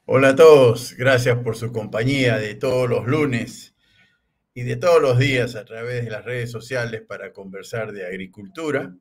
Hola a todos, gracias por su compañía de todos los lunes y de todos los días a través de las redes sociales para conversar de agricultura.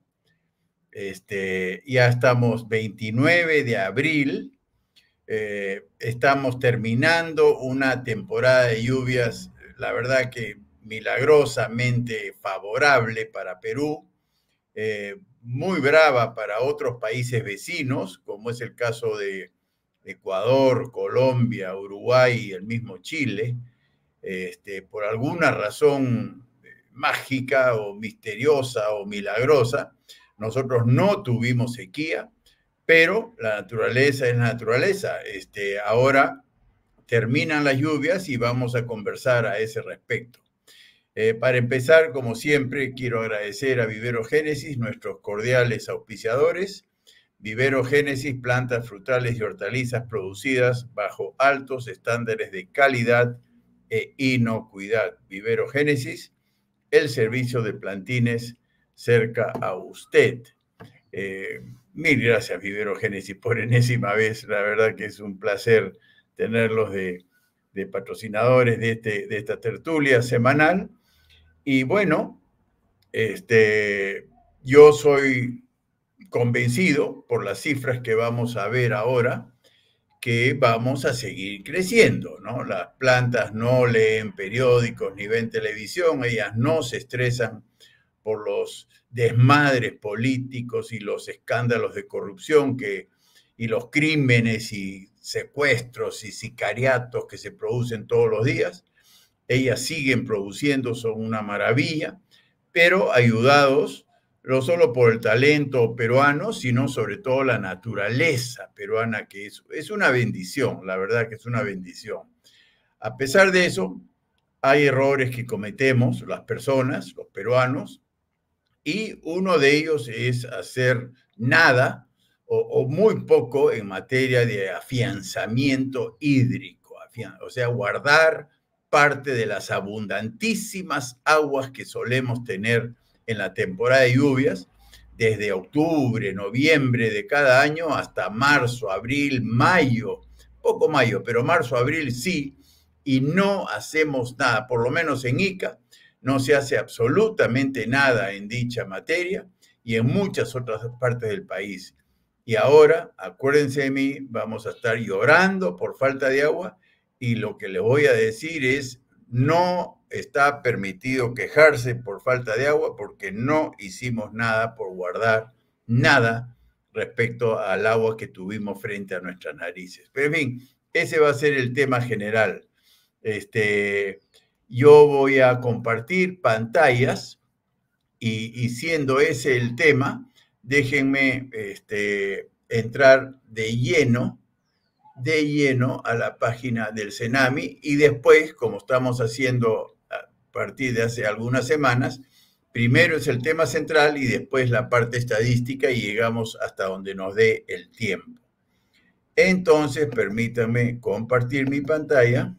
Ya estamos 29 de abril, estamos terminando una temporada de lluvias, la verdad que milagrosamente favorable para Perú, muy brava para otros países vecinos, como es el caso de Ecuador, Colombia, Uruguay y el mismo Chile. Por alguna razón mágica o misteriosa o milagrosa, nosotros no tuvimos sequía, pero la naturaleza es la naturaleza. Ahora terminan las lluvias y vamos a conversar a ese respecto. Para empezar, como siempre, quiero agradecer a Vivero Génesis, nuestros cordiales auspiciadores. Vivero Génesis, plantas frutales y hortalizas producidas bajo altos estándares de calidad e inocuidad. Vivero Génesis, el servicio de plantines cerca a usted. Mil gracias, Vivero Génesis, por enésima vez. La verdad que es un placer tenerlos de patrocinadores de esta tertulia semanal. Y bueno, yo soy convencido por las cifras que vamos a ver ahora que vamos a seguir creciendo, ¿no? Las plantas no leen periódicos ni ven televisión, ellas no se estresan por los desmadres políticos y los escándalos de corrupción y los crímenes y secuestros y sicariatos que se producen todos los días. Ellas siguen produciendo, son una maravilla, pero ayudados no solo por el talento peruano, sino sobre todo la naturaleza peruana, que es una bendición, la verdad que es una bendición. A pesar de eso, hay errores que cometemos las personas, los peruanos, y uno de ellos es hacer nada o muy poco en materia de afianzamiento hídrico, o sea, guardar parte de las abundantísimas aguas que solemos tener en la temporada de lluvias, desde octubre, noviembre de cada año hasta marzo, abril, mayo, poco mayo, pero marzo, abril sí, y no hacemos nada, por lo menos en Ica, no se hace absolutamente nada en dicha materia y en muchas otras partes del país. Y ahora, acuérdense de mí, vamos a estar llorando por falta de agua y lo que les voy a decir es, no está permitido quejarse por falta de agua porque no hicimos nada por guardar nada respecto al agua que tuvimos frente a nuestras narices. Pero en fin, ese va a ser el tema general. Yo voy a compartir pantallas y siendo ese el tema, déjenme entrar de lleno a la página del Cenami y después, como estamos haciendo a partir de hace algunas semanas, primero es el tema central y después la parte estadística y llegamos hasta donde nos dé el tiempo. Entonces, permítanme compartir mi pantalla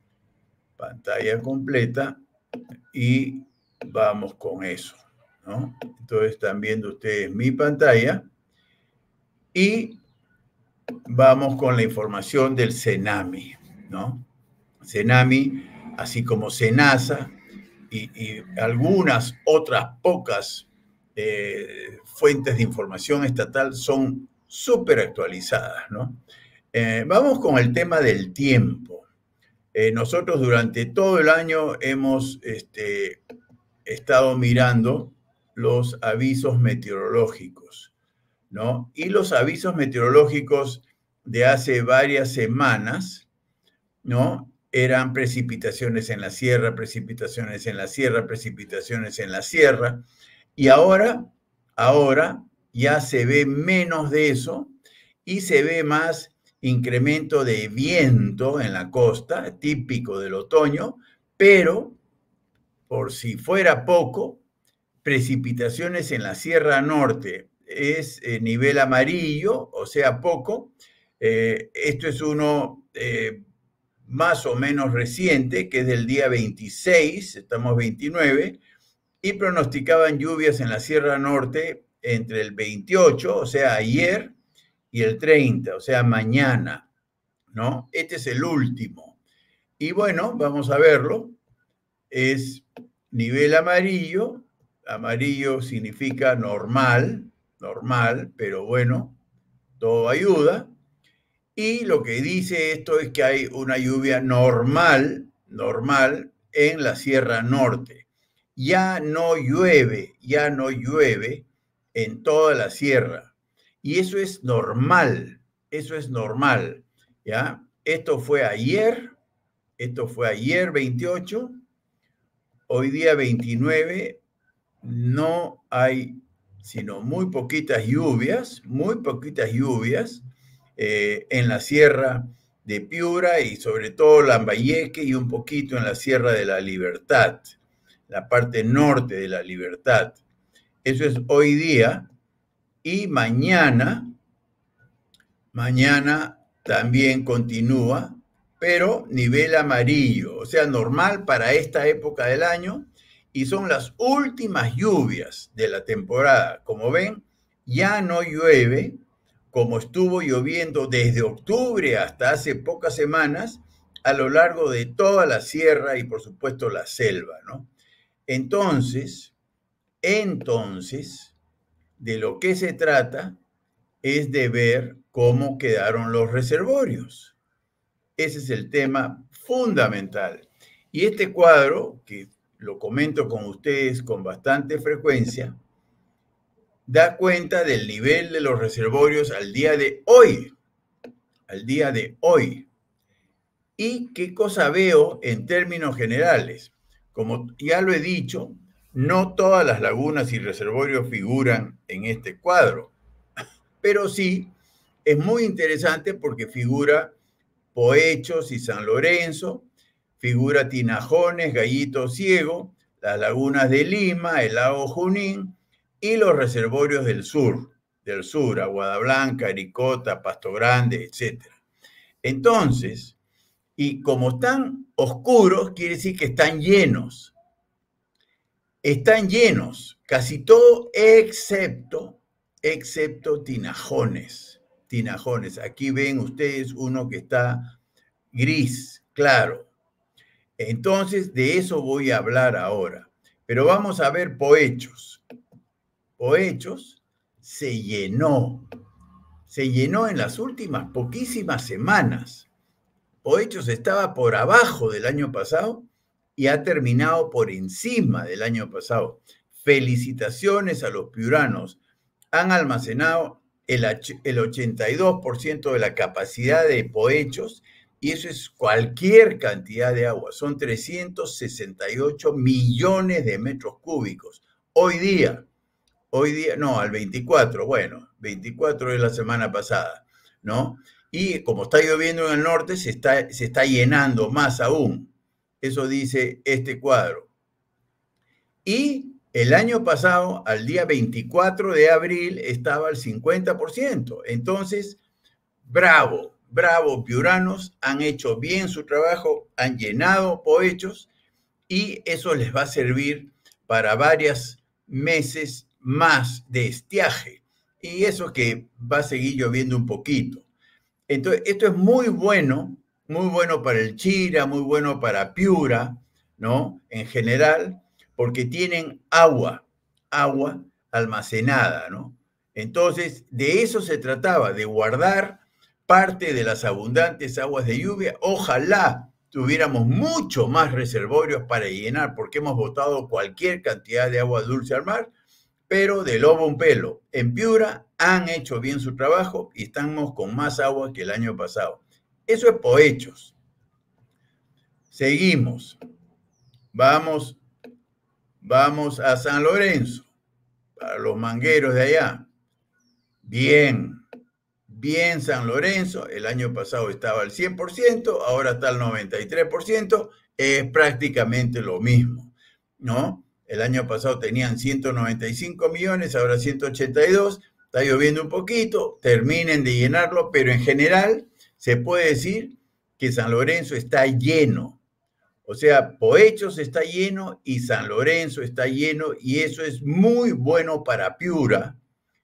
completa y vamos con eso, ¿no? Entonces están viendo ustedes mi pantalla y vamos con la información del Cenami, ¿no? Cenami, así como Senasa y algunas otras pocas fuentes de información estatal son súper actualizadas, ¿no? Vamos con el tema del tiempo. Nosotros durante todo el año hemos estado mirando los avisos meteorológicos, ¿no? Y los avisos meteorológicos de hace varias semanas, ¿no? Eran precipitaciones en la sierra, precipitaciones en la sierra, precipitaciones en la sierra. Y ahora ya se ve menos de eso y se ve más incremento de viento en la costa, típico del otoño, pero por si fuera poco, precipitaciones en la Sierra Norte es nivel amarillo, o sea, poco. Esto es uno más o menos reciente, que es del día 26, estamos 29, y pronosticaban lluvias en la Sierra Norte entre el 28, o sea, ayer, y el 30, o sea, mañana, ¿no? Este es el último. Y bueno, vamos a verlo. Es nivel amarillo. Amarillo significa normal, pero bueno, todo ayuda. Y lo que dice esto es que hay una lluvia normal en la Sierra Norte. Ya no llueve en toda la sierra. Y eso es normal, ¿ya? Esto fue ayer 28, hoy día 29, no hay sino muy poquitas lluvias, en la Sierra de Piura y sobre todo Lambayeque y un poquito en la Sierra de la Libertad, la parte norte de la Libertad. Eso es hoy día y mañana también continúa, pero nivel amarillo, o sea, normal para esta época del año y son las últimas lluvias de la temporada. Como ven, ya no llueve como estuvo lloviendo desde octubre hasta hace pocas semanas a lo largo de toda la sierra y por supuesto la selva, ¿no? Entonces, de lo que se trata es de ver cómo quedaron los reservorios. Ese es el tema fundamental. Y este cuadro, que lo comento con ustedes con bastante frecuencia, da cuenta del nivel de los reservorios al día de hoy. ¿Y qué cosa veo en términos generales? Como ya lo he dicho, no todas las lagunas y reservorios figuran en este cuadro, pero sí es muy interesante porque figura Poechos y San Lorenzo, figura Tinajones, Gallito Ciego, las lagunas de Lima, el lago Junín y los reservorios del sur, Aguada Blanca, Aricota, Pasto Grande, etc. Entonces, y como están oscuros, quiere decir que están llenos. Están llenos, casi todo excepto Tinajones. Aquí ven ustedes uno que está gris, claro. Entonces, de eso voy a hablar ahora. Pero vamos a ver Poechos. Poechos se llenó en las últimas poquísimas semanas. Poechos estaba por abajo del año pasado y ha terminado por encima del año pasado. Felicitaciones a los piuranos. Han almacenado el 82% de la capacidad de Poechos y eso es cualquier cantidad de agua. Son 368 millones de metros cúbicos. Hoy día, no, al 24, bueno, 24 es la semana pasada, ¿no? Y como está lloviendo en el norte, se está llenando más aún. Eso dice este cuadro. Y el año pasado, al día 24 de abril, estaba al 50%. Entonces, bravo, piuranos, han hecho bien su trabajo, han llenado Poechos y eso les va a servir para varios meses más de estiaje. Y eso que va a seguir lloviendo un poquito. Entonces, esto es muy bueno para el Chira, muy bueno para Piura, ¿no? En general, porque tienen agua almacenada, ¿no? Entonces, de eso se trataba, de guardar parte de las abundantes aguas de lluvia. Ojalá tuviéramos mucho más reservorios para llenar, porque hemos botado cualquier cantidad de agua dulce al mar, pero de lobo un pelo. En Piura han hecho bien su trabajo y estamos con más agua que el año pasado. Eso es Poechos. Seguimos. Vamos a San Lorenzo, para los mangueros de allá. Bien San Lorenzo. El año pasado estaba al 100%, ahora está al 93%. Es prácticamente lo mismo, ¿no? El año pasado tenían 195 millones, ahora 182. Está lloviendo un poquito, terminen de llenarlo, pero en general se puede decir que San Lorenzo está lleno. O sea, Poechos está lleno y San Lorenzo está lleno y eso es muy bueno para Piura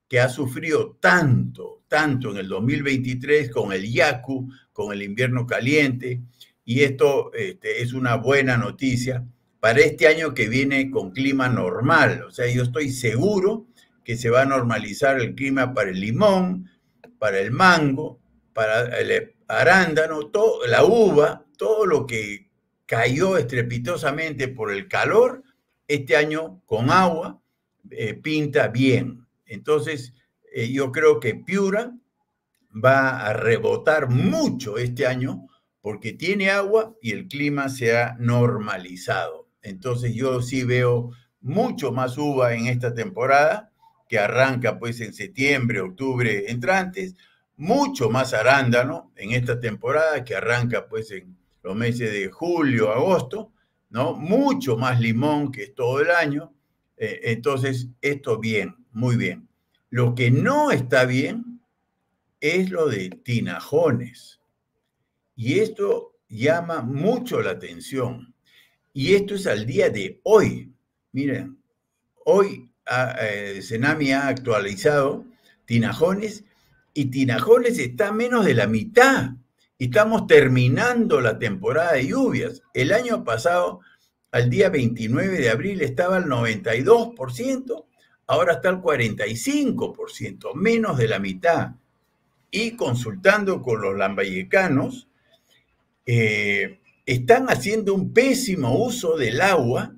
que ha sufrido tanto en el 2023 con el Yaku, con el invierno caliente, y esto es una buena noticia para este año que viene con clima normal. O sea, yo estoy seguro que se va a normalizar el clima para el limón, para el mango, para el arándano, la uva, todo lo que cayó estrepitosamente por el calor, este año con agua pinta bien. Entonces, yo creo que Piura va a rebotar mucho este año porque tiene agua y el clima se ha normalizado. Entonces yo sí veo mucho más uva en esta temporada, que arranca pues en septiembre, octubre entrantes, mucho más arándano en esta temporada, que arranca pues en los meses de julio, agosto, ¿no? Mucho más limón, que es todo el año. Entonces, esto bien, muy bien. Lo que no está bien es lo de tinajones. Y esto llama mucho la atención. Y esto es al día de hoy. Miren, hoy Senami ha actualizado tinajones y tinajones está a menos de la mitad. Estamos terminando la temporada de lluvias. El año pasado, al día 29 de abril, estaba al 92%, ahora está al 45%, menos de la mitad. Y consultando con los lambayecanos, están haciendo un pésimo uso del agua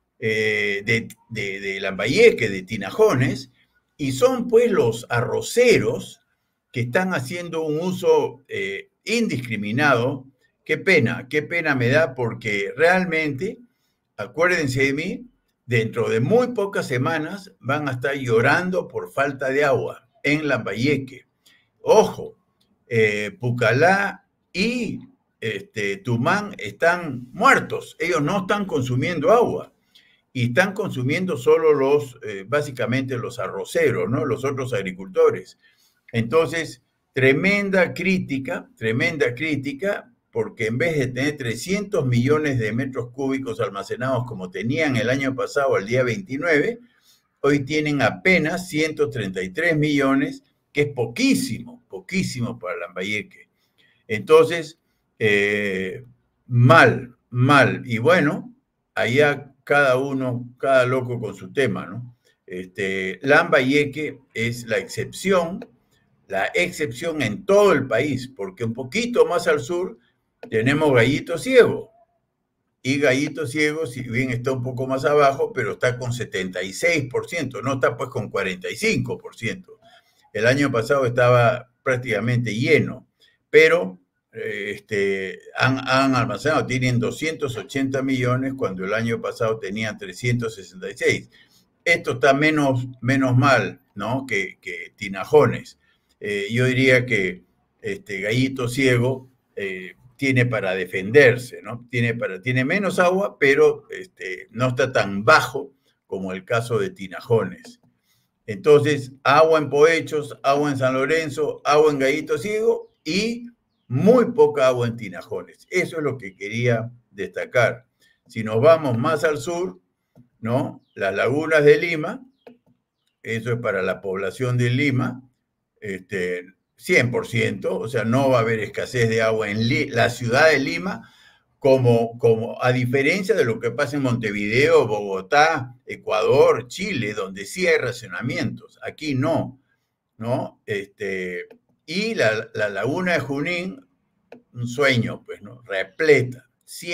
de Lambayeque, de Tinajones, y son pues los arroceros que están haciendo un uso indiscriminado. Qué pena me da, porque realmente, acuérdense de mí, dentro de muy pocas semanas van a estar llorando por falta de agua en Lambayeque. Ojo, Pucallá y Tumán están muertos, ellos no están consumiendo agua y están consumiendo solo básicamente los arroceros, ¿no? Los otros agricultores. Entonces, tremenda crítica, porque en vez de tener 300 millones de metros cúbicos almacenados como tenían el año pasado al día 29, hoy tienen apenas 133 millones, que es poquísimo para Lambayeque. Entonces, mal. Y bueno, allá cada loco con su tema, ¿no? Lambayeque es la excepción en todo el país, porque un poquito más al sur tenemos Gallito Ciego. Y Gallito Ciego, si bien está un poco más abajo, pero está con 76%, no está pues con 45%. El año pasado estaba prácticamente lleno, pero han almacenado, tienen 280 millones cuando el año pasado tenían 366. Esto está menos mal, ¿no? que Tinajones. Yo diría que Gallito Ciego tiene para defenderse, ¿no? Tiene menos agua, pero no está tan bajo como el caso de Tinajones. Entonces, agua en Poechos, agua en San Lorenzo, agua en Gallito Ciego y muy poca agua en Tinajones. Eso es lo que quería destacar. Si nos vamos más al sur, ¿no? Las lagunas de Lima, eso es para la población de Lima, 100%, o sea, no va a haber escasez de agua en la ciudad de Lima, como a diferencia de lo que pasa en Montevideo, Bogotá, Ecuador, Chile, donde sí hay racionamientos. Aquí no, ¿no? Y la laguna de Junín, un sueño, pues, ¿no? Repleta,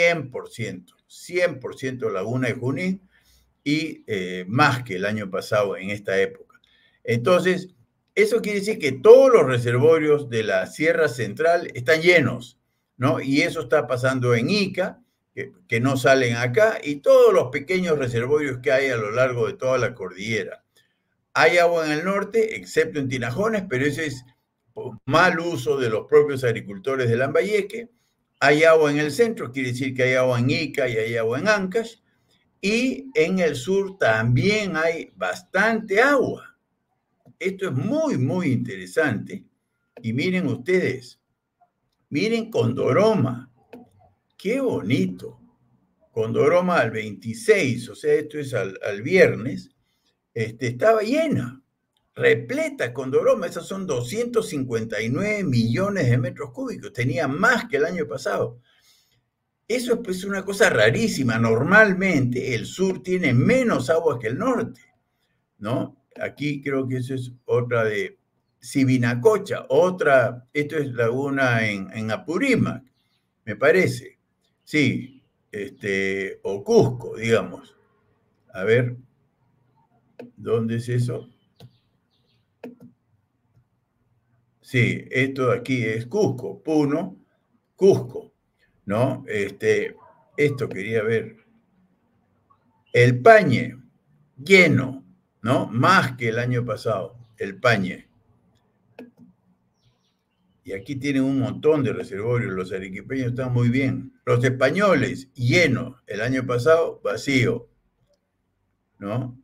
100% laguna de Junín, y más que el año pasado en esta época. Entonces, eso quiere decir que todos los reservorios de la Sierra Central están llenos, ¿no? Y eso está pasando en Ica, que no salen acá, y todos los pequeños reservorios que hay a lo largo de toda la cordillera. Hay agua en el norte, excepto en Tinajones, pero ese es mal uso de los propios agricultores de Lambayeque. Hay agua en el centro, quiere decir que hay agua en Ica y hay agua en Ancash. Y en el sur también hay bastante agua. Esto es muy interesante. Y miren ustedes, miren Condoroma, qué bonito. Condoroma al 26, o sea, esto es al viernes, estaba llena. repleta con doroma. Esos son 259 millones de metros cúbicos. Tenía más que el año pasado. Eso es pues una cosa rarísima. Normalmente el sur tiene menos agua que el norte, ¿no? Aquí creo que eso es otra de Sibinacocha, otra, esto es laguna en Apurímac, me parece. Sí, o Cusco, digamos. A ver, ¿dónde es eso? Sí, esto de aquí es Cusco, Puno, Cusco, ¿no? Esto quería ver. El Pañe, lleno, ¿no? Más que el año pasado, el Pañe. Y aquí tienen un montón de reservorios, los arequipeños están muy bien. Los españoles, lleno, el año pasado, vacío, ¿no?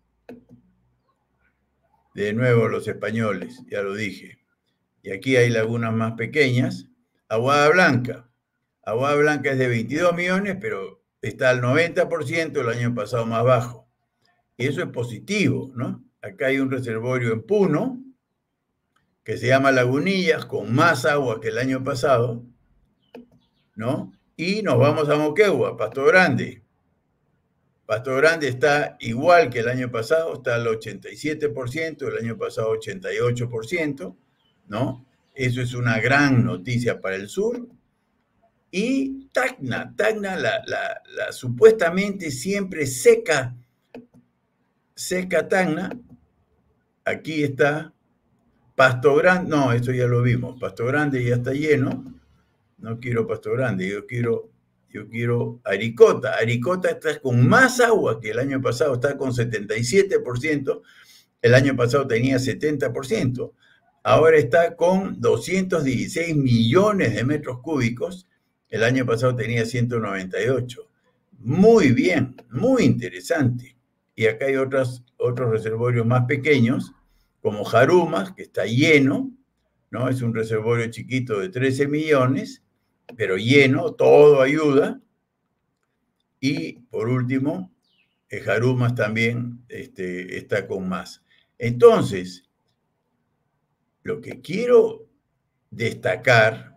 De nuevo los españoles, ya lo dije. Y aquí hay lagunas más pequeñas. Aguada Blanca. Aguada Blanca es de 22 millones, pero está al 90%, el año pasado más bajo. Y eso es positivo, ¿no? Acá hay un reservorio en Puno, que se llama Lagunillas, con más agua que el año pasado, ¿no? Y nos vamos a Moquegua, Pasto Grande. Pasto Grande está igual que el año pasado, está al 87%, el año pasado 88%, ¿no? Eso es una gran noticia para el sur. Y Tacna, la supuestamente siempre seca Tacna, aquí está. Pasto Grande, no, esto ya lo vimos, Pasto Grande ya está lleno, no quiero Pasto Grande, yo quiero Aricota. Aricota está con más agua que el año pasado, está con 77%, el año pasado tenía 70%, ahora está con 216 millones de metros cúbicos, el año pasado tenía 198. Muy bien, muy interesante. Y acá hay otros reservorios más pequeños, como Jarumas, que está lleno, ¿no? Es un reservorio chiquito de 13 millones, pero lleno, todo ayuda. Y por último, Jarumas también está con más. Entonces, lo que quiero destacar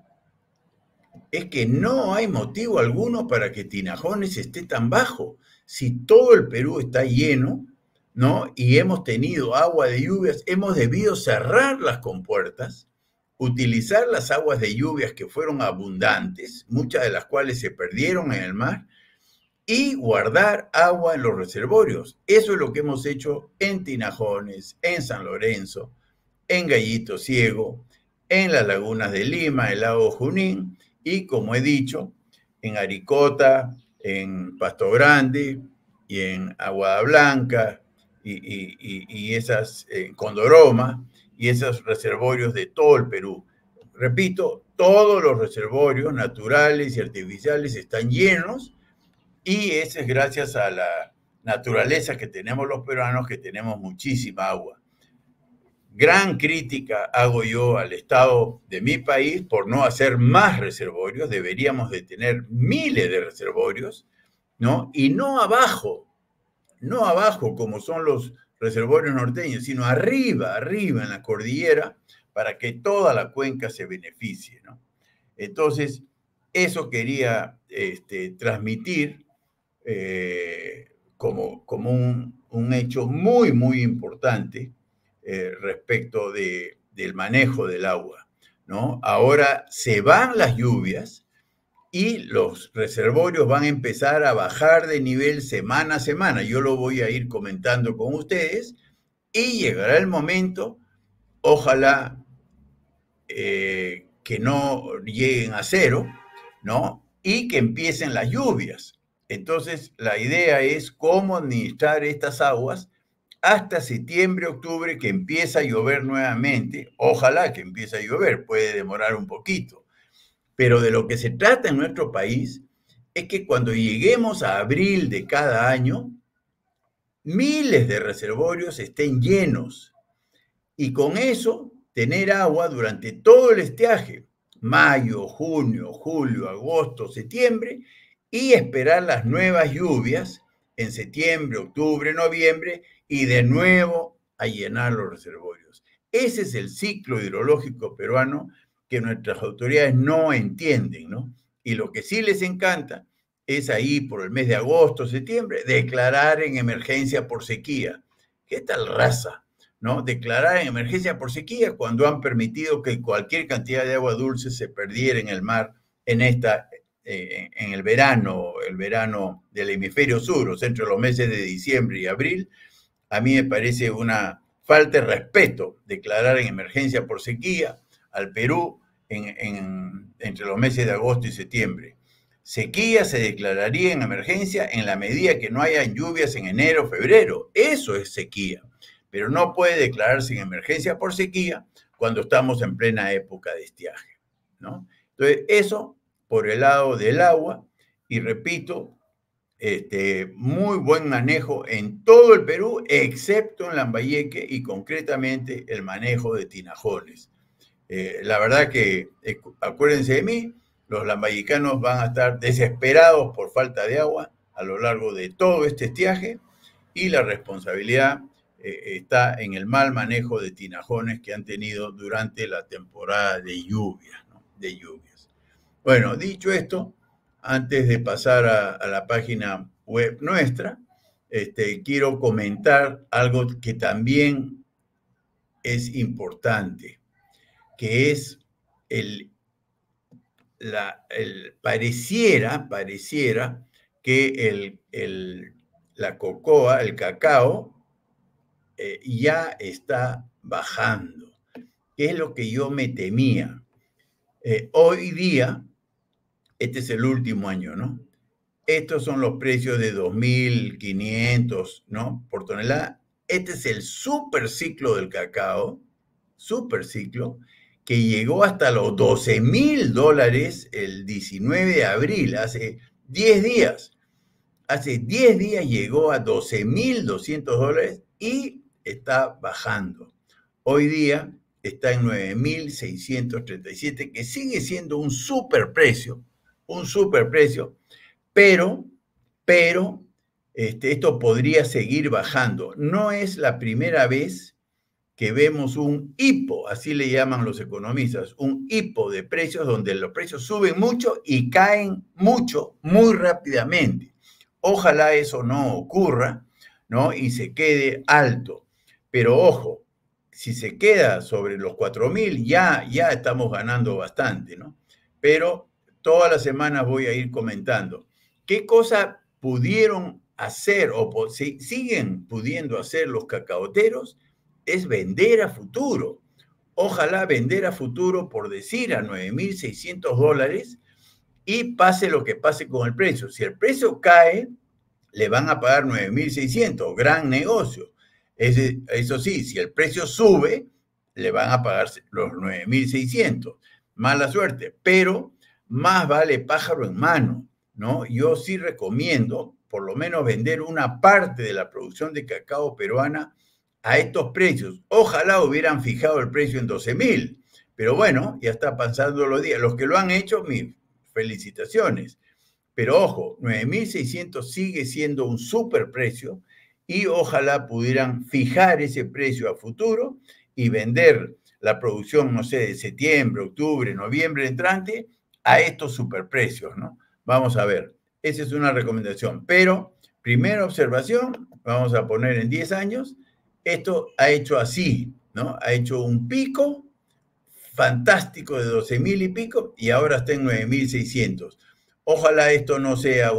es que no hay motivo alguno para que Tinajones esté tan bajo. Si todo el Perú está lleno, ¿no? Y hemos tenido agua de lluvias, hemos debido cerrar las compuertas, utilizar las aguas de lluvias que fueron abundantes, muchas de las cuales se perdieron en el mar, y guardar agua en los reservorios. Eso es lo que hemos hecho en Tinajones, en San Lorenzo, en Gallito Ciego, en las lagunas de Lima, el lago Junín, y como he dicho, en Aricota, en Pasto Grande y en Aguada Blanca y esas Condoroma y esos reservorios de todo el Perú. Repito, todos los reservorios naturales y artificiales están llenos y eso es gracias a la naturaleza que tenemos los peruanos, que tenemos muchísima agua. Gran crítica hago yo al Estado de mi país por no hacer más reservorios. Deberíamos de tener miles de reservorios, ¿no? Y no abajo como son los reservorios norteños, sino arriba en la cordillera, para que toda la cuenca se beneficie, ¿no? Entonces, eso quería transmitir como un hecho muy, muy importante respecto del manejo del agua, ¿no? Ahora se van las lluvias y los reservorios van a empezar a bajar de nivel semana a semana. Yo lo voy a ir comentando con ustedes y llegará el momento, ojalá que no lleguen a cero, ¿no? Y que empiecen las lluvias. Entonces, la idea es cómo administrar estas aguas hasta septiembre, octubre, que empieza a llover nuevamente. Ojalá que empiece a llover, puede demorar un poquito. Pero de lo que se trata en nuestro país es que cuando lleguemos a abril de cada año, miles de reservorios estén llenos. Y con eso, tener agua durante todo el estiaje, mayo, junio, julio, agosto, septiembre, y esperar las nuevas lluvias en septiembre, octubre, noviembre, y de nuevo a llenar los reservorios. Ese es el ciclo hidrológico peruano que nuestras autoridades no entienden, ¿no? Y lo que sí les encanta es ahí por el mes de agosto, septiembre, declarar en emergencia por sequía. ¿Qué tal raza? ¿No? Declarar en emergencia por sequía cuando han permitido que cualquier cantidad de agua dulce se perdiera en el mar en el verano del hemisferio sur, o sea, entre los meses de diciembre y abril. A mí me parece una falta de respeto declarar en emergencia por sequía al Perú entre los meses de agosto y septiembre. Sequía se declararía en emergencia en la medida que no hayan lluvias en enero o febrero. Eso es sequía. Pero no puede declararse en emergencia por sequía cuando estamos en plena época de estiaje, ¿no? Entonces, eso por el lado del agua, y repito, muy buen manejo en todo el Perú, excepto en Lambayeque y concretamente el manejo de tinajones. La verdad que, acuérdense de mí, los lambayecanos van a estar desesperados por falta de agua a lo largo de todo este estiaje y la responsabilidad está en el mal manejo de tinajones que han tenido durante la temporada de lluvias, ¿no? De lluvias. Bueno, dicho esto, antes de pasar a la página web nuestra, quiero comentar algo que también es importante, que es pareciera que la cocoa, el cacao, ya está bajando, que es lo que yo me temía. Hoy día, este es el último año, ¿no? Estos son los precios de 2.500, ¿no? Por tonelada. Este es el superciclo del cacao, superciclo, que llegó hasta los $12.000 el 19 de abril, hace 10 días. Hace 10 días llegó a $12.200 y está bajando. Hoy día está en 9.637, que sigue siendo un superprecio, pero esto podría seguir bajando. No es la primera vez que vemos un hipo, así le llaman los economistas, un hipo de precios donde los precios suben mucho y caen mucho, muy rápidamente. Ojalá eso no ocurra, ¿no? Y se quede alto. Pero ojo, si se queda sobre los 4.000, ya estamos ganando bastante, ¿no? Pero todas las semanas voy a ir comentando qué cosa pudieron hacer o siguen pudiendo hacer los cacaoteros, es vender a futuro. Ojalá vender a futuro, por decir, a $9.600 y pase lo que pase con el precio. Si el precio cae, le van a pagar 9.600, gran negocio. Eso sí, si el precio sube, le van a pagar los 9.600. Mala suerte, pero más vale pájaro en mano, ¿no? Yo sí recomiendo por lo menos vender una parte de la producción de cacao peruana a estos precios. Ojalá hubieran fijado el precio en 12.000, pero bueno, ya está pasando los días. Los que lo han hecho, mis felicitaciones. Pero ojo, 9.600 sigue siendo un superprecio y ojalá pudieran fijar ese precio a futuro y vender la producción, no sé, de septiembre, octubre, noviembre entrante a estos superprecios, ¿no? Vamos a ver, esa es una recomendación. Pero, primera observación, vamos a poner en 10 años, esto ha hecho así, ¿no? Ha hecho un pico fantástico de 12.000 y pico y ahora está en 9.600. Ojalá esto no sea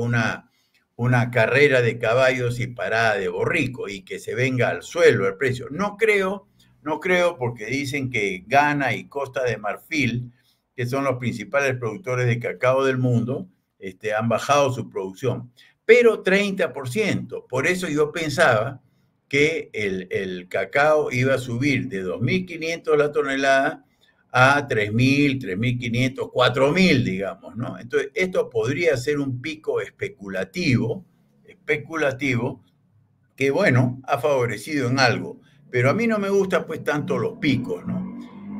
una carrera de caballos y parada de borrico y que se venga al suelo el precio. No creo porque dicen que Ghana y Costa de Marfil, que son los principales productores de cacao del mundo, han bajado su producción, pero 30%. Por eso yo pensaba que el cacao iba a subir de 2.500 la tonelada a 3.000, 3.500, 4.000, digamos, ¿no? Entonces, esto podría ser un pico especulativo, que, bueno, ha favorecido en algo, pero a mí no me gustan, pues, tanto los picos, ¿no?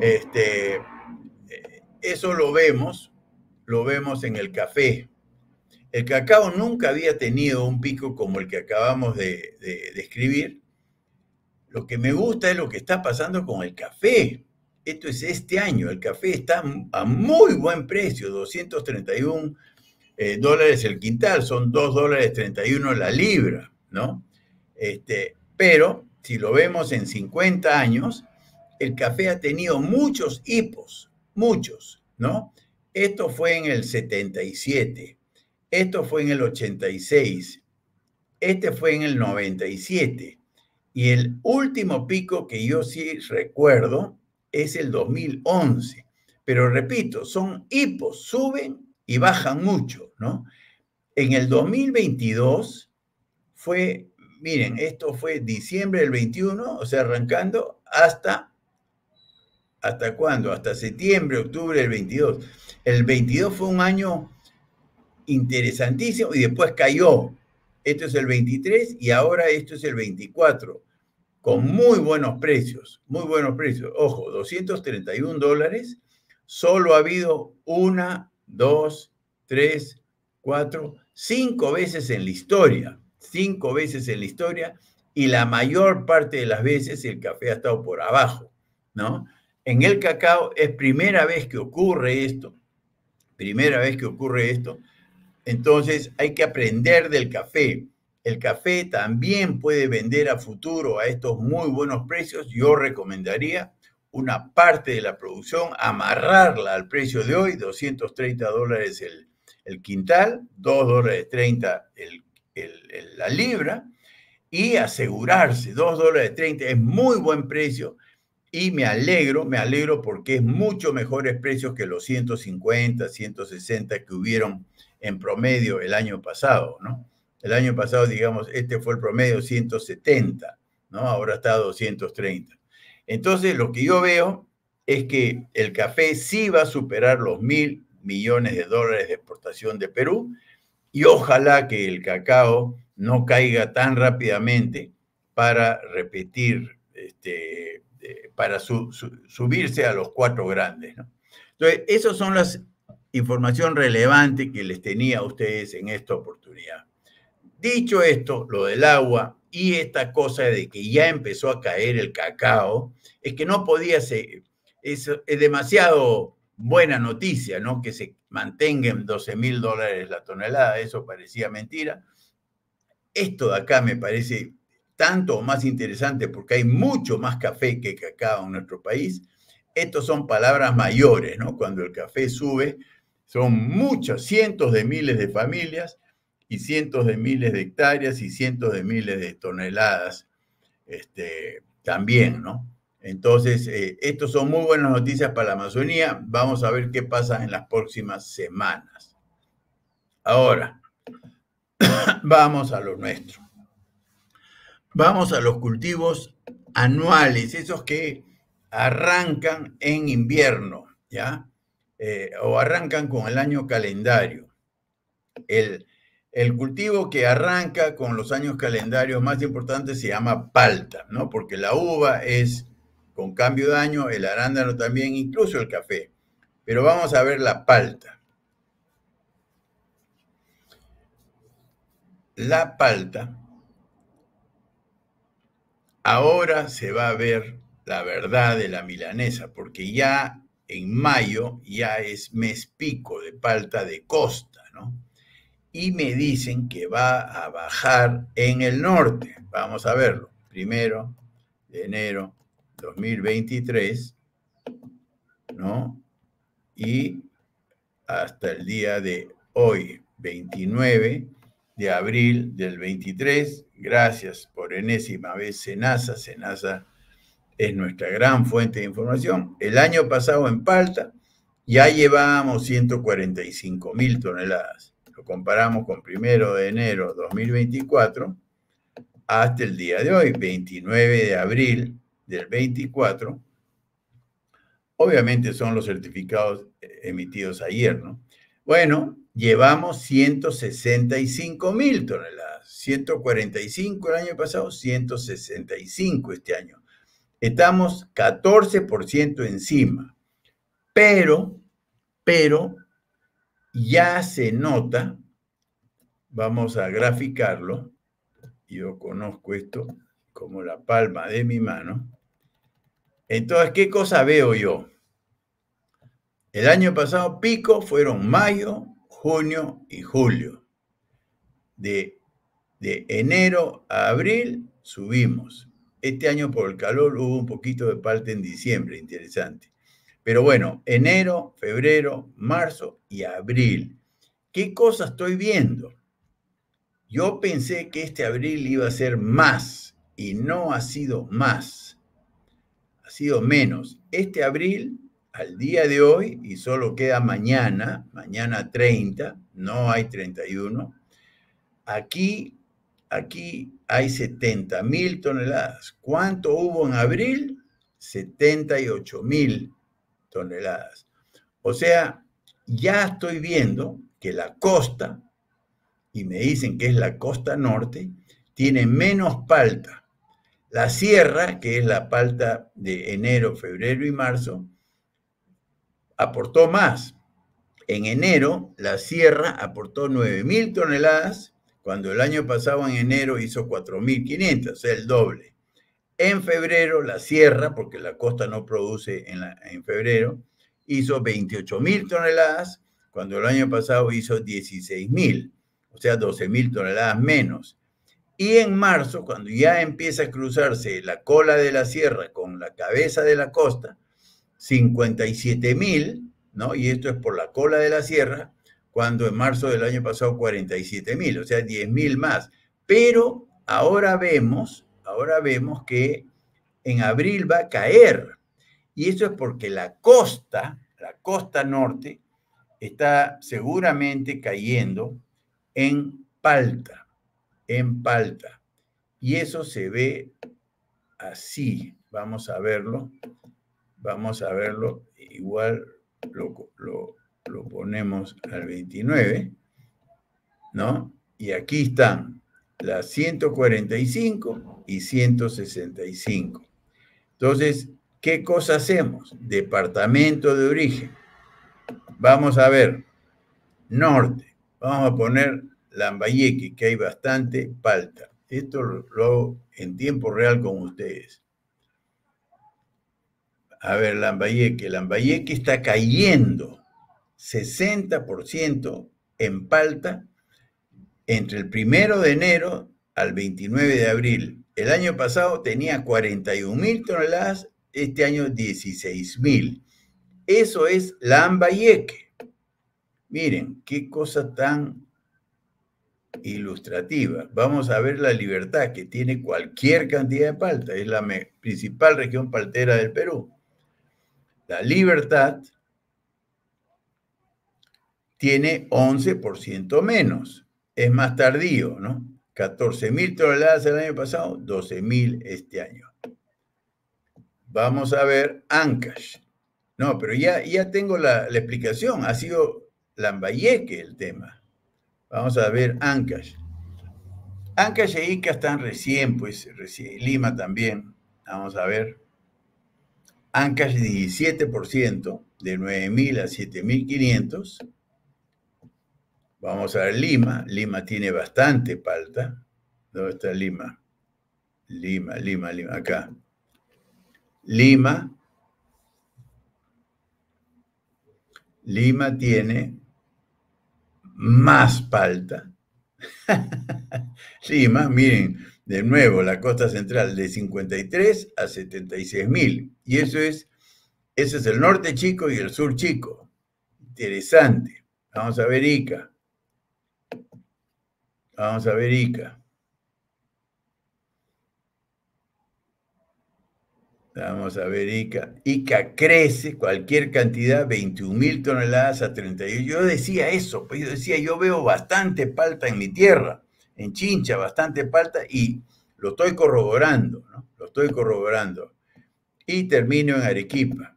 Eso lo vemos en el café. El cacao nunca había tenido un pico como el que acabamos de describir, Lo que me gusta es lo que está pasando con el café. Esto es este año, el café está a muy buen precio, 231 dólares el quintal, son 2 dólares 31 la libra, ¿no? Pero si lo vemos en 50 años, el café ha tenido muchos hipos, muchos, ¿no? Esto fue en el 77, esto fue en el 86, este fue en el 97 y el último pico que yo sí recuerdo es el 2011. Pero repito, son hipos, suben y bajan mucho, ¿no? En el 2022 fue, miren, esto fue diciembre del 21, o sea, arrancando ¿hasta cuándo? Hasta septiembre, octubre del 22. El 22 fue un año interesantísimo y después cayó. Esto es el 23 y ahora esto es el 24, con muy buenos precios, muy buenos precios. Ojo, 231 dólares, solo ha habido una, dos, tres, cuatro, 5 veces en la historia, 5 veces en la historia, y la mayor parte de las veces el café ha estado por abajo, ¿no? En el cacao es primera vez que ocurre esto, primera vez que ocurre esto, entonces hay que aprender del café. El café también puede vender a futuro a estos muy buenos precios. Yo recomendaría una parte de la producción, amarrarla al precio de hoy, 230 dólares el quintal, 2 dólares 30 la libra, y asegurarse, 2 dólares 30 es muy buen precio. Y me alegro porque es mucho mejores precios que los 150, 160 que hubieron en promedio el año pasado, ¿no? El año pasado, digamos, este fue el promedio 170, ¿no? Ahora está a 230. Entonces, lo que yo veo es que el café sí va a superar los 1.000 millones de dólares de exportación de Perú y ojalá que el cacao no caiga tan rápidamente para repetir para subirse a los 4 grandes, ¿no? Entonces, esas son las información relevante que les tenía a ustedes en esta oportunidad. Dicho esto, lo del agua y esta cosa de que ya empezó a caer el cacao, es que no podía ser, es demasiado buena noticia, ¿no? Que se mantenga en 12.000 dólares la tonelada, eso parecía mentira. Esto de acá me parece tanto o más interesante porque hay mucho más café que cacao en nuestro país. Estos son palabras mayores, ¿no? Cuando el café sube, son muchos, cientos de miles de familias y cientos de miles de hectáreas y cientos de miles de toneladas también, ¿no? Entonces, estos son muy buenas noticias para la Amazonía. Vamos a ver qué pasa en las próximas semanas. Ahora, vamos a lo nuestro. Vamos a los cultivos anuales, esos que arrancan en invierno, ¿ya? O arrancan con el año calendario. El cultivo que arranca con los años calendarios más importantes se llama palta, ¿no? Porque la uva es con cambio de año, el arándano también, incluso el café. Pero vamos a ver la palta. La palta, ahora se va a ver la verdad de la milanesa, porque ya en mayo ya es mes pico de palta de costa, ¿no? Y me dicen que va a bajar en el norte. Vamos a verlo. 1 de enero 2023, ¿no? Y hasta el día de hoy, 29 de abril del 23. Gracias por enésima vez, Senasa. Senasa es nuestra gran fuente de información. El año pasado en palta ya llevábamos 145.000 toneladas. Lo comparamos con 1 de enero 2024 hasta el día de hoy, 29 de abril del 24. Obviamente son los certificados emitidos ayer, ¿no? Bueno, llevamos 165.000 toneladas. 145 el año pasado, 165 este año. Estamos 14% encima, pero ya se nota, vamos a graficarlo, yo conozco esto como la palma de mi mano. Entonces, ¿qué cosa veo yo? El año pasado pico fueron mayo, junio y julio. De enero a abril subimos. Este año por el calor hubo un poquito de palta en diciembre, interesante. Pero bueno, enero, febrero, marzo y abril. ¿Qué cosa estoy viendo? Yo pensé que este abril iba a ser más y no ha sido más, ha sido menos. Este abril, al día de hoy, y solo queda mañana 30, no hay 31, aquí hay 70.000 toneladas. ¿Cuánto hubo en abril? 78.000 toneladas. O sea, ya estoy viendo que la costa, y me dicen que es la costa norte, tiene menos palta. La sierra, que es la palta de enero, febrero y marzo, aportó más. En enero, la sierra aportó 9.000 toneladas, cuando el año pasado en enero hizo 4.500, o sea, el doble. En febrero, la sierra, porque la costa no produce en febrero, hizo 28.000 toneladas, cuando el año pasado hizo 16.000, o sea, 12.000 toneladas menos. Y en marzo, cuando ya empieza a cruzarse la cola de la sierra con la cabeza de la costa, 57.000, ¿no? Y esto es por la cola de la sierra, cuando en marzo del año pasado 47.000, o sea, 10.000 más. Pero ahora vemos que en abril va a caer. Y eso es porque la costa norte, está seguramente cayendo en palta. Y eso se ve así. Vamos a verlo. Igual lo ponemos al 29, ¿no? Y aquí están las 145 y 165. Entonces, ¿qué cosa hacemos? Departamento de origen. Vamos a ver, norte. Vamos a poner Lambayeque, que hay bastante palta. Esto lo hago en tiempo real con ustedes. A ver, Lambayeque está cayendo 60% en palta entre el 1 de enero al 29 de abril. El año pasado tenía 41.000 toneladas, este año 16.000. Eso es Lambayeque. Miren, qué cosa tan ilustrativa. Vamos a ver La Libertad, que tiene cualquier cantidad de palta. Es la principal región paltera del Perú. La Libertad tiene 11% menos. Es más tardío, ¿no? 14.000 toneladas el año pasado, 12.000 este año. Vamos a ver Ancash. No, pero ya tengo la explicación. Ha sido Lambayeque el tema. Vamos a ver Ancash. Ancash e Ica están recién, Lima también. Vamos a ver. Ancash 17%, de 9.000 a 7.500. Vamos a ver Lima. Lima tiene bastante palta. ¿Dónde está Lima? Lima, acá. Lima tiene más palta. Lima, miren, de nuevo, la costa central de 53 a 76.000. Y ese es el norte chico y el sur chico. Interesante. Vamos a ver Ica. Ica crece cualquier cantidad, 21.000 toneladas a 31. Yo decía eso, pues yo veo bastante palta en mi tierra, en Chincha, bastante palta, y lo estoy corroborando, ¿no? Y termino en Arequipa.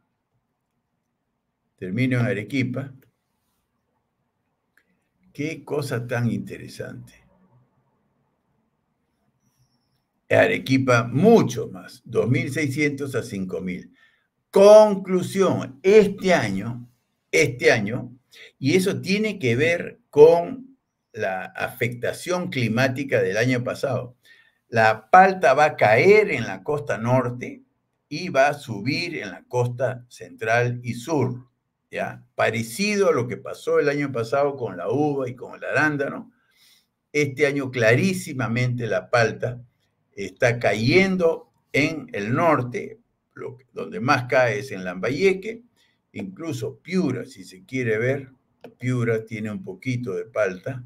Qué cosa tan interesante. Arequipa mucho más, 2.600 a 5.000. Conclusión, este año, y eso tiene que ver con la afectación climática del año pasado. La palta va a caer en la costa norte y va a subir en la costa central y sur, ¿ya? Parecido a lo que pasó el año pasado con la uva y con el arándano. Este año clarísimamente la palta está cayendo en el norte, donde más cae es en Lambayeque, incluso Piura, si se quiere ver, Piura tiene un poquito de palta.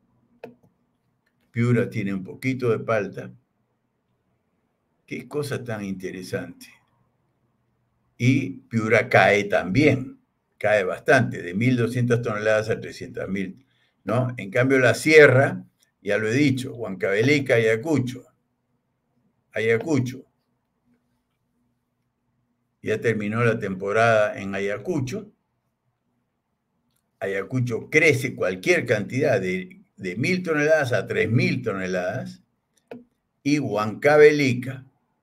Piura tiene un poquito de palta. Qué cosa tan interesante. Y Piura cae también, cae bastante, de 1.200 toneladas a 300.000, ¿no? En cambio la sierra, ya lo he dicho, Huancavelica, Ayacucho, ya terminó la temporada en Ayacucho. Ayacucho crece cualquier cantidad de 1.000 toneladas a 3.000 toneladas. Y Huancavelica,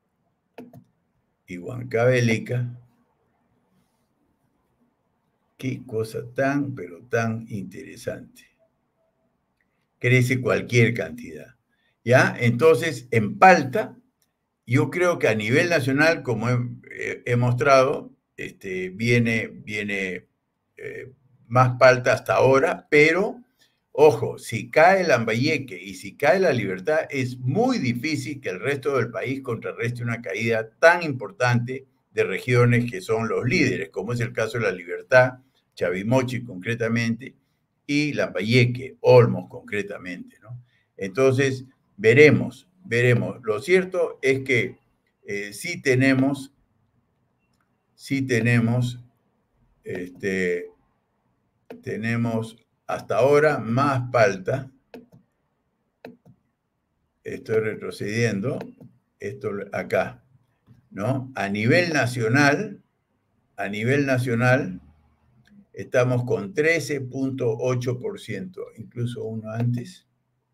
qué cosa tan, pero tan interesante. Crece cualquier cantidad, ¿ya? Entonces, en palta, yo creo que a nivel nacional, como he mostrado, viene más palta hasta ahora, pero, ojo, si cae Lambayeque y si cae La Libertad, es muy difícil que el resto del país contrarreste una caída tan importante de regiones que son los líderes, como es el caso de La Libertad, Chavimochi concretamente, y Lambayeque, Olmos concretamente, ¿no? Entonces, veremos. Lo cierto es que sí tenemos hasta ahora más palta. Estoy retrocediendo, esto acá, ¿no? A nivel nacional, estamos con 13.8%, incluso uno antes.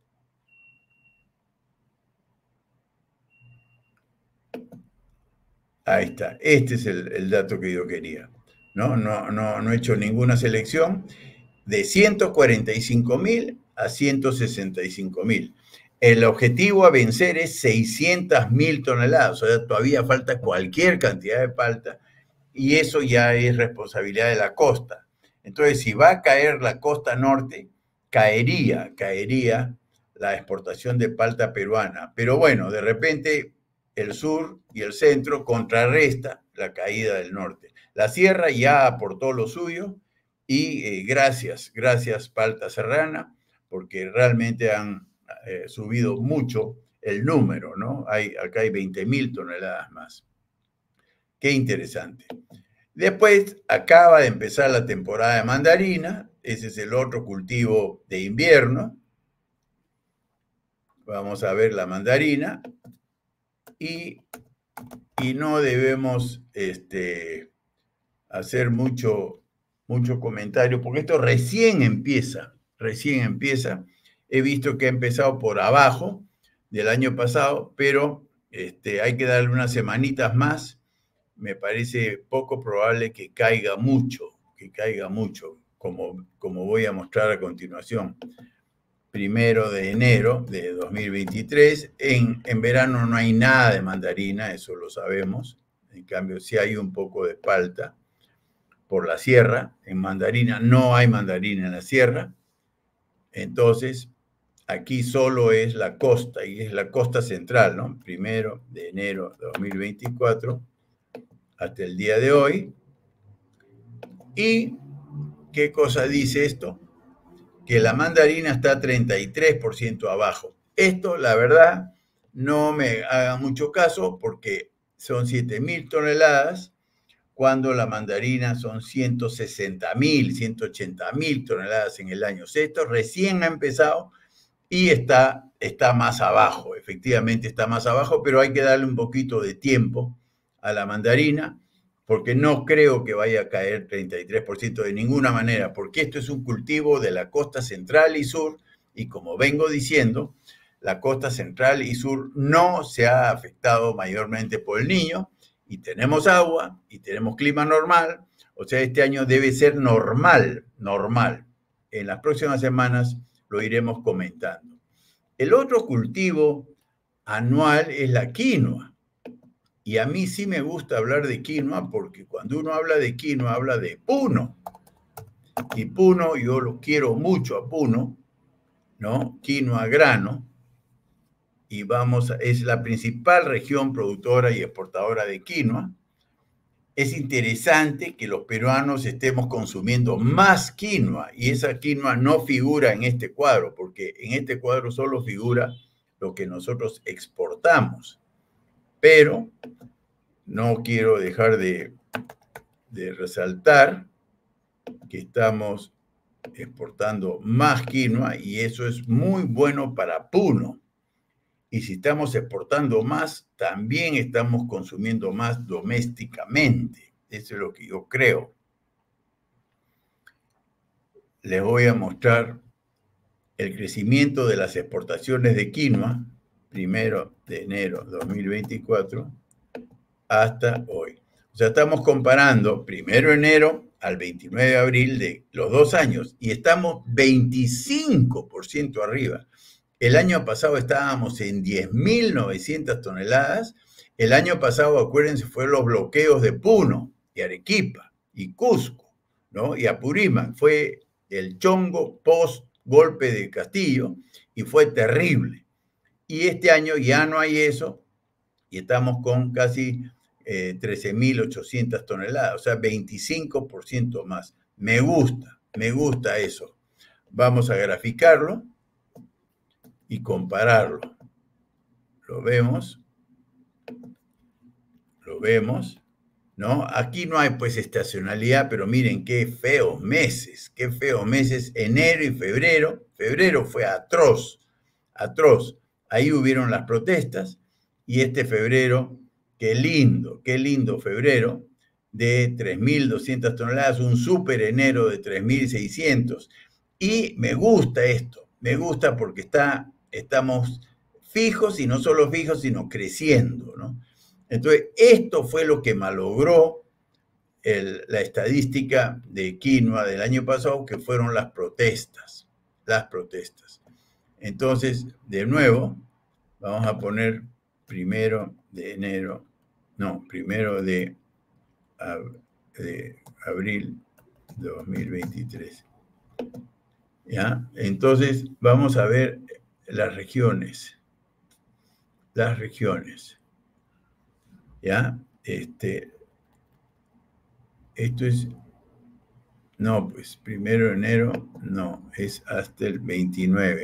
Ahí está, este es el dato que yo quería. No he hecho ninguna selección. De 145.000 a 165.000. El objetivo a vencer es 600.000 toneladas, o sea, todavía falta cualquier cantidad de palta y eso ya es responsabilidad de la costa. Entonces, si va a caer la costa norte, caería la exportación de palta peruana. Pero bueno, de repente el sur y el centro contrarresta la caída del norte. La sierra ya aportó lo suyo y gracias palta serrana, porque realmente han subido mucho el número, ¿no? Acá hay 20.000 toneladas más. Qué interesante. Después acaba de empezar la temporada de mandarina, ese es el otro cultivo de invierno. Vamos a ver la mandarina y no debemos hacer mucho comentario porque esto recién empieza. He visto que ha empezado por abajo del año pasado, pero hay que darle unas semanitas más. Me parece poco probable que caiga mucho, como voy a mostrar a continuación. 1 de enero de 2023. En verano no hay nada de mandarina, eso lo sabemos. En cambio, sí hay un poco de palta por la sierra. En mandarina no hay mandarina en la sierra. Entonces, aquí solo es la costa, y es la costa central, ¿no? 1 de enero de 2024 hasta el día de hoy. ¿Y qué cosa dice esto? Que la mandarina está 33% abajo. Esto, la verdad, no me haga mucho caso porque son 7.000 toneladas cuando la mandarina son 160.000, 180.000 toneladas en el año. Esto recién ha empezado y está más abajo, efectivamente está más abajo, pero hay que darle un poquito de tiempo a la mandarina porque no creo que vaya a caer 33% de ninguna manera, porque esto es un cultivo de la costa central y sur, y como vengo diciendo, la costa central y sur no se ha afectado mayormente por el Niño, y tenemos agua, y tenemos clima normal, o sea, este año debe ser normal. En las próximas semanas lo iremos comentando. El otro cultivo anual es la quinoa. Y a mí sí me gusta hablar de quinoa porque cuando uno habla de quinoa, habla de Puno. Y Puno, yo lo quiero mucho a Puno, ¿no? Quinoa grano. Y es la principal región productora y exportadora de quinoa. Es interesante que los peruanos estemos consumiendo más quinoa y esa quinoa no figura en este cuadro, porque en este cuadro solo figura lo que nosotros exportamos. Pero no quiero dejar de resaltar que estamos exportando más quinoa y eso es muy bueno para Puno. Y si estamos exportando más, también estamos consumiendo más domésticamente. Eso es lo que yo creo. Les voy a mostrar el crecimiento de las exportaciones de quinoa, 1 de enero de 2024 hasta hoy. O sea, estamos comparando 1 de enero al 29 de abril de los 2 años y estamos 25% arriba. El año pasado estábamos en 10.900 toneladas. El año pasado, acuérdense, fueron los bloqueos de Puno y Arequipa y Cusco, ¿no? Y Apurímac. Fue el chongo post golpe de Castillo y fue terrible. Y este año ya no hay eso y estamos con casi 13.800 toneladas, o sea, 25% más. Me gusta eso. Vamos a graficarlo y compararlo. Lo vemos, ¿no? Aquí no hay pues estacionalidad, pero miren qué feos meses, enero y febrero. Febrero fue atroz. Ahí hubieron las protestas y este febrero, qué lindo febrero, de 3.200 toneladas, un super enero de 3.600. Y me gusta esto, me gusta porque estamos fijos y no solo fijos, sino creciendo, ¿no? Entonces, esto fue lo que malogró la estadística de quinoa del año pasado, que fueron las protestas. Entonces, de nuevo, vamos a poner 1 de enero, no, 1 de abril de 2023. ¿Ya? Entonces, vamos a ver las regiones. ¿Ya? Esto es, no, pues 1 de enero, no, es hasta el 29.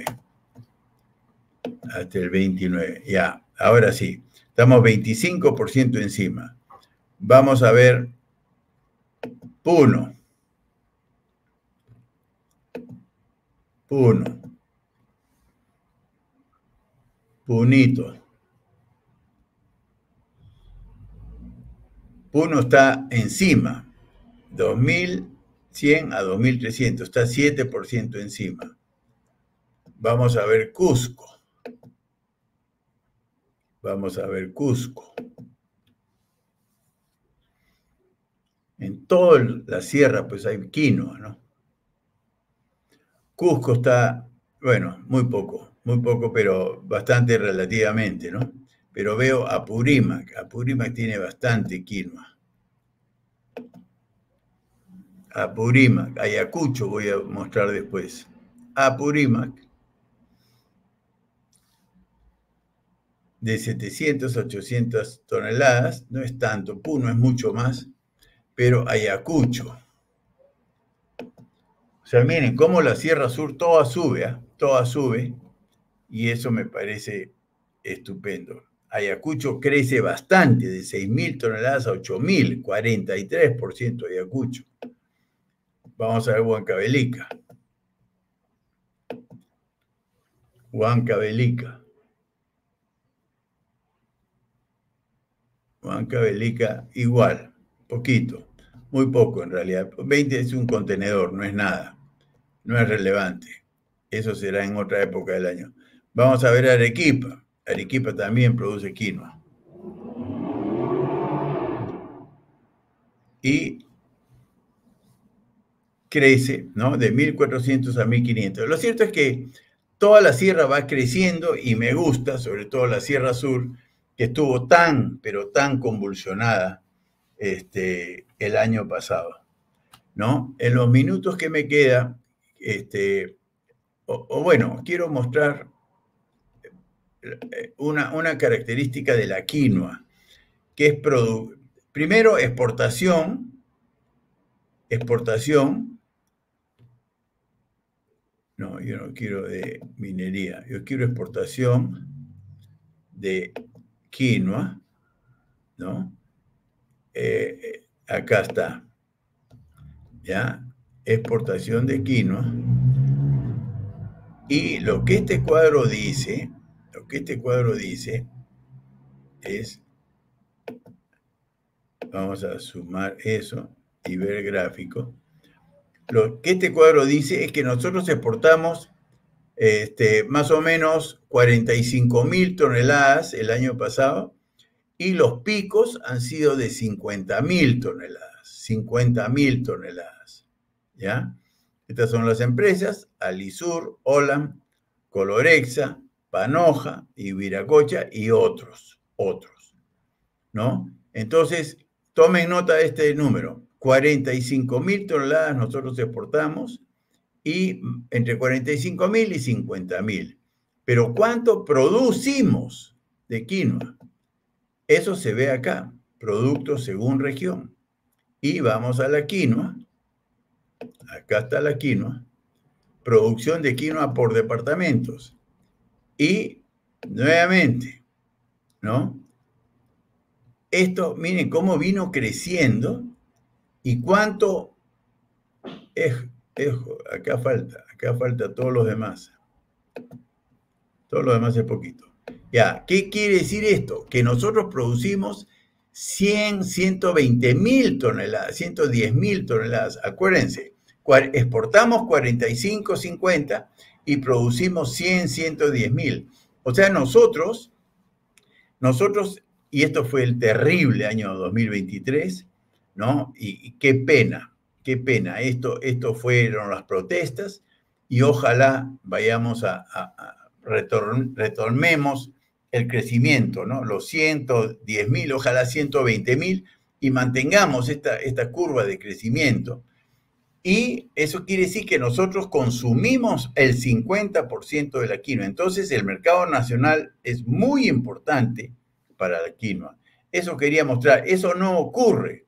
Ya, ahora sí, estamos 25% encima. Vamos a ver Puno. Punito. Puno está encima, 2.100 a 2.300, está 7% encima. Vamos a ver Cusco. En toda la sierra pues hay quinoa, ¿no? Cusco está, bueno, muy poco, pero bastante relativamente, ¿no? Pero veo Apurímac tiene bastante quinoa. Apurímac, Ayacucho voy a mostrar después. Apurímac, de 700 a 800 toneladas, no es tanto, Puno es mucho más, pero Ayacucho. O sea, miren cómo la Sierra Sur toda sube, y eso me parece estupendo. Ayacucho crece bastante, de 6.000 toneladas a 8.000, 43% Ayacucho. Vamos a ver Huancavelica. Huancavelica igual, poquito, muy poco en realidad. 20 es un contenedor, no es nada, no es relevante. Eso será en otra época del año. Vamos a ver Arequipa. Arequipa también produce quinoa. Y crece, ¿no? De 1.400 a 1.500. Lo cierto es que toda la sierra va creciendo y me gusta, sobre todo la Sierra Sur, que estuvo tan, pero tan convulsionada el año pasado, ¿no? En los minutos que me queda, bueno, quiero mostrar una característica de la quinoa, que es primero exportación, no, yo no quiero de minería, yo quiero exportación de quinoa, ¿no? Acá está, ¿ya? Exportación de quinoa. Y lo que este cuadro dice es, vamos a sumar eso y ver el gráfico. Lo que este cuadro dice es que nosotros exportamos más o menos 45.000 toneladas el año pasado y los picos han sido de 50.000 toneladas, ¿ya? Estas son las empresas: Alisur, Olam, Colorexa, Panoja, Viracocha y otros, ¿no? Entonces, tomen nota de este número: 45.000 toneladas nosotros exportamos, y entre 45.000 y 50.000. Pero ¿cuánto producimos de quinoa? Eso se ve acá, productos según región. Y vamos a la quinoa. Acá está la quinoa. Producción de quinoa por departamentos. Y nuevamente, ¿no? Esto, miren cómo vino creciendo y cuánto es, acá falta todos los demás. Todo lo demás es poquito. Ya, ¿qué quiere decir esto? Que nosotros producimos 120.000 toneladas, 110.000 toneladas. Acuérdense, exportamos 45, 50 y producimos 110.000. O sea, nosotros, y esto fue el terrible año 2023, ¿no? Y qué pena. Esto fueron las protestas y ojalá vayamos retomemos el crecimiento, ¿no? Los 110.000, ojalá 120.000, y mantengamos esta curva de crecimiento. Y eso quiere decir que nosotros consumimos el 50% de la quinoa. Entonces, el mercado nacional es muy importante para la quinoa. Eso quería mostrar. Eso no ocurre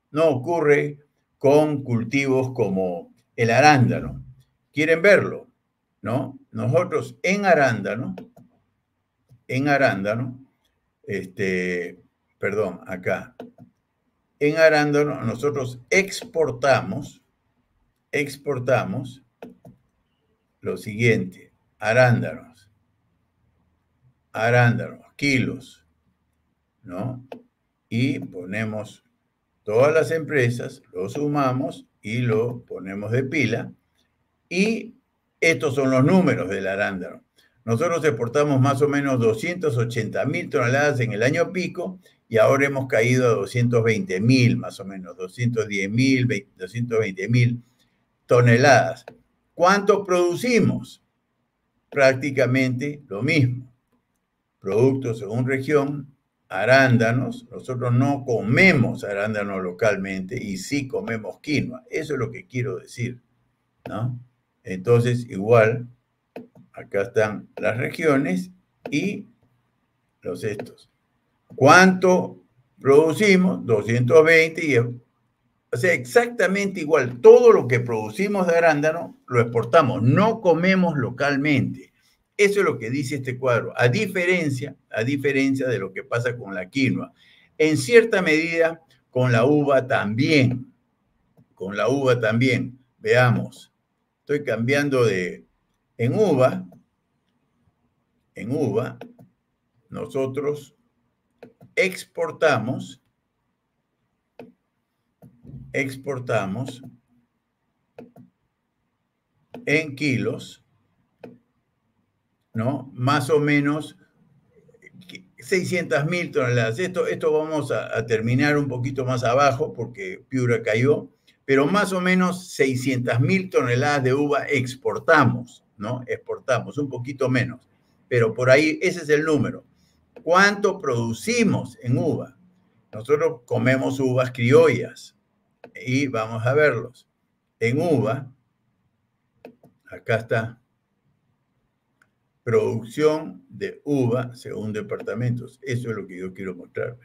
con cultivos como el arándano. ¿Quieren verlo? ¿No? Nosotros en arándano, perdón, acá, en arándano nosotros exportamos lo siguiente: arándanos, kilos, ¿no? Y ponemos todas las empresas, lo sumamos y lo ponemos de pila, y estos son los números del arándano. Nosotros exportamos más o menos 280.000 toneladas en el año pico y ahora hemos caído a 220.000, más o menos, 210.000, 220.000 toneladas. ¿Cuánto producimos? Prácticamente lo mismo. Productos según región, arándanos. Nosotros no comemos arándanos localmente y sí comemos quinoa. Eso es lo que quiero decir, ¿no? Entonces, igual, acá están las regiones y los estos. ¿Cuánto producimos? 220 y... O sea, exactamente igual. Todo lo que producimos de arándano lo exportamos. No comemos localmente. Eso es lo que dice este cuadro. A diferencia de lo que pasa con la quinoa. En cierta medida, con la uva también. Veamos. Estoy cambiando de... En uva, nosotros exportamos en kilos, ¿no? Más o menos 600.000 toneladas. Esto vamos a terminar un poquito más abajo porque Piura cayó, pero más o menos 600.000 toneladas de uva exportamos, ¿no? Exportamos un poquito menos, pero por ahí ese es el número. ¿Cuánto producimos en uva? Nosotros comemos uvas criollas y vamos a verlos. En uva, acá está, producción de uva según departamentos. Eso es lo que yo quiero mostrarle.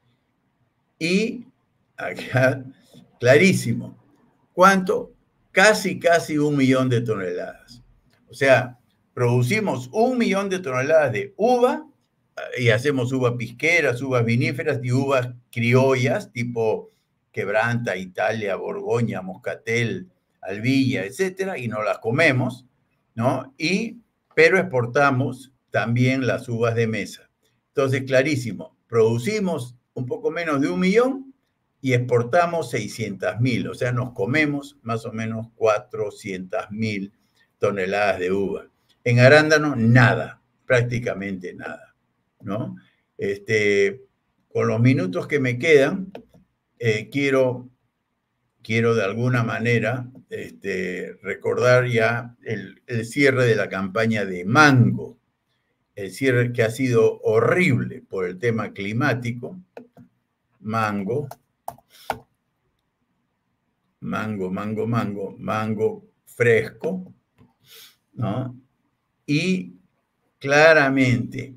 Y acá, clarísimo. ¿Cuánto? Casi 1 millón de toneladas. O sea, producimos 1 millón de toneladas de uva y hacemos uvas pisqueras, uvas viníferas y uvas criollas tipo Quebranta, Italia, Borgoña, Moscatel, Albilla, etcétera, y no las comemos, ¿no? Pero exportamos también las uvas de mesa. Entonces, clarísimo, producimos un poco menos de 1 millón y exportamos 600.000, o sea, nos comemos más o menos 400.000 toneladas de uva. En arándano, nada, prácticamente nada, ¿no? Con los minutos que me quedan, quiero de alguna manera recordar ya el cierre de la campaña de mango, el cierre que ha sido horrible por el tema climático. Mango fresco, ¿no? Y claramente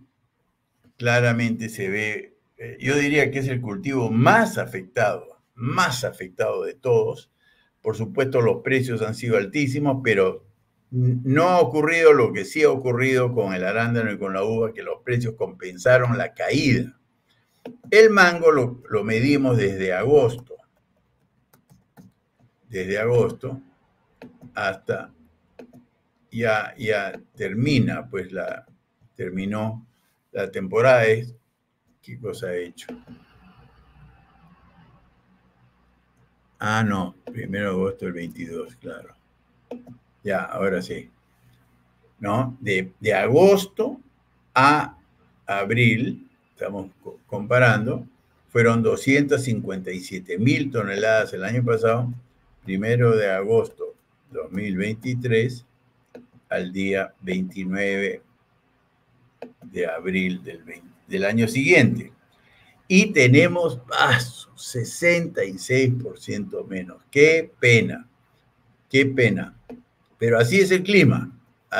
se ve, yo diría que es el cultivo más afectado de todos. Por supuesto, los precios han sido altísimos, pero no ha ocurrido lo que sí ha ocurrido con el arándano y con la uva, que los precios compensaron la caída. El mango lo medimos desde agosto hasta ya termina, pues terminó la temporada. ¿Qué cosa ha hecho? Ah, no, 1 de agosto del 22, claro. Ya, ahora sí. ¿No? De agosto a abril, estamos comparando, fueron 257.000 toneladas el año pasado, 1 de agosto 2023 al día 29 de abril del año siguiente. Y tenemos 66% menos. ¡Qué pena! ¡Qué pena! Pero así es el clima,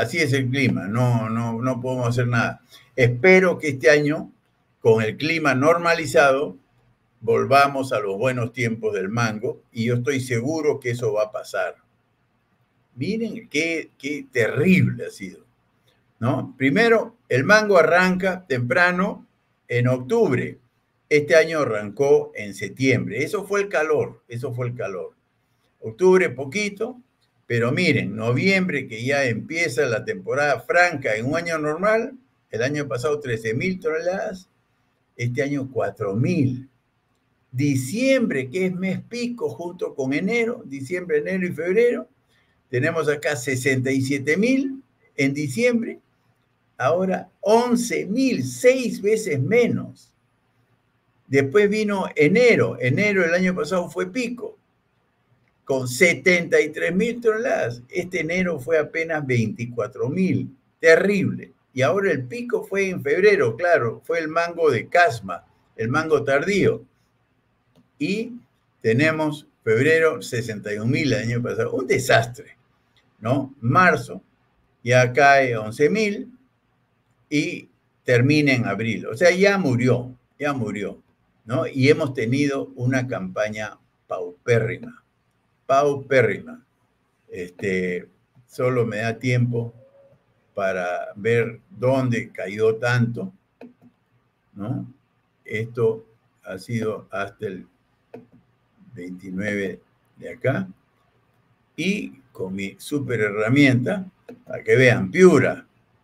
no podemos hacer nada. Espero que este año, con el clima normalizado, volvamos a los buenos tiempos del mango, y yo estoy seguro que eso va a pasar. Miren qué terrible ha sido, ¿no? Primero, el mango arranca temprano en octubre. Este año arrancó en septiembre. Eso fue el calor. Octubre poquito, pero miren, noviembre, que ya empieza la temporada franca en un año normal, el año pasado 13.000 toneladas, este año 4.000. Diciembre, que es mes pico junto con enero, diciembre, enero y febrero, tenemos acá 67.000 en diciembre, ahora 11.000, 6 veces menos. Después vino enero el año pasado fue pico, con 73.000 toneladas. Este enero fue apenas 24.000, terrible. Y ahora el pico fue en febrero, claro, fue el mango de casma, el mango tardío. Y tenemos febrero 61.000 el año pasado, un desastre, ¿no? Marzo ya cae 11.000 y termina en abril. O sea, ya murió, ¿no? Y hemos tenido una campaña paupérrima. Solo me da tiempo para ver dónde cayó tanto, ¿no? Esto ha sido hasta el 29 de acá. Y con mi super herramienta, para que vean, Piura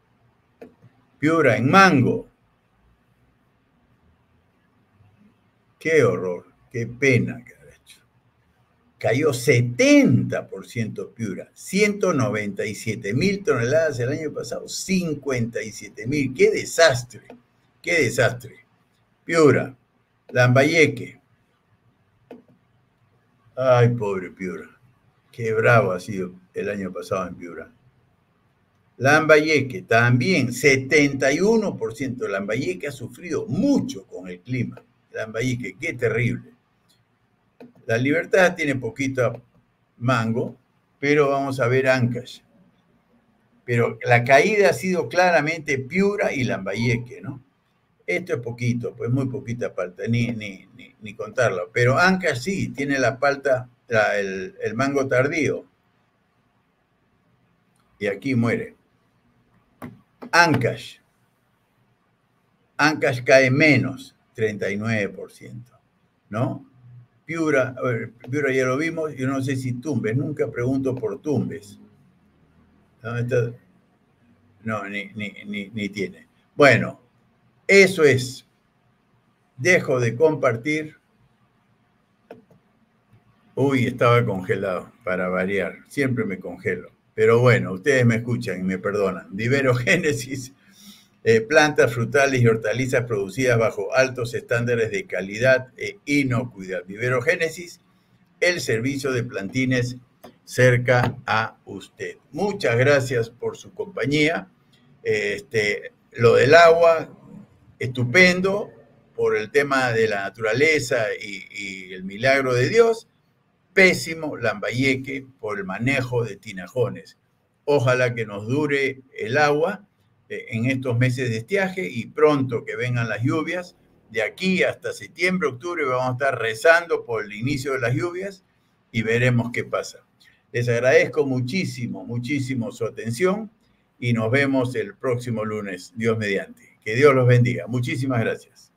en mango. Qué horror, qué pena que ha hecho. Cayó 70% Piura, 197.000 toneladas el año pasado, 57.000. ¡Qué desastre! Piura, Lambayeque. Ay, pobre Piura. Qué bravo ha sido el año pasado en Piura. Lambayeque también, 71%. Lambayeque ha sufrido mucho con el clima. Lambayeque, qué terrible. La Libertad tiene poquito mango, pero vamos a ver Ancash. Pero la caída ha sido claramente Piura y Lambayeque, ¿no? Esto es poquito, pues muy poquita palta, ni contarlo. Pero Ancash sí, tiene la palta, el mango tardío. Y aquí muere. Ancash. Ancash cae menos, 39%, ¿no? Piura, Piura ya lo vimos, yo no sé si Tumbes, nunca pregunto por Tumbes. No, ni tiene. Bueno, eso es. Dejo de compartir. Uy, estaba congelado, para variar. Siempre me congelo. Pero bueno, ustedes me escuchan y me perdonan. Viverogénesis, plantas frutales y hortalizas producidas bajo altos estándares de calidad e inocuidad. Viverogénesis, el servicio de plantines cerca a usted. Muchas gracias por su compañía. Lo del agua, estupendo, por el tema de la naturaleza y el milagro de Dios. Pésimo Lambayeque por el manejo de tinajones. Ojalá que nos dure el agua en estos meses de estiaje y pronto que vengan las lluvias. De aquí hasta septiembre, octubre vamos a estar rezando por el inicio de las lluvias y veremos qué pasa. Les agradezco muchísimo, muchísimo su atención y nos vemos el próximo lunes, Dios mediante. Que Dios los bendiga. Muchísimas gracias.